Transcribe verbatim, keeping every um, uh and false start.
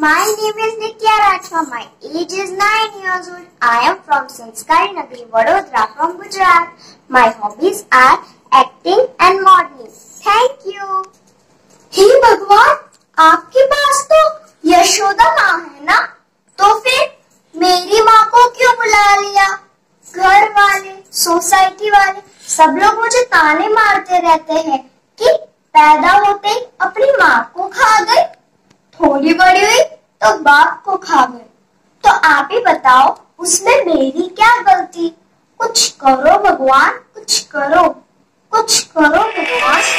My name is Nitya Rathwa. My age is nine years old. I am from Singh Nagari, Vadodara from Gujarat. My hobbies are acting and modeling. Thank you. हे भगवान, आपके पास तो यशोदा माँ है ना, तो फिर मेरी माँ को क्यों बुला लिया? घर वाले, सोसाइटी वाले सब लोग मुझे ताने मारते रहते हैं कि पैदा होते ही अपनी माँ को खा गई, थोड़ी बड़ी हुई तो बाप को खा गई। तो आप ही बताओ, उसमें मेरी क्या गलती? कुछ करो भगवान, कुछ करो, कुछ करो भगवान।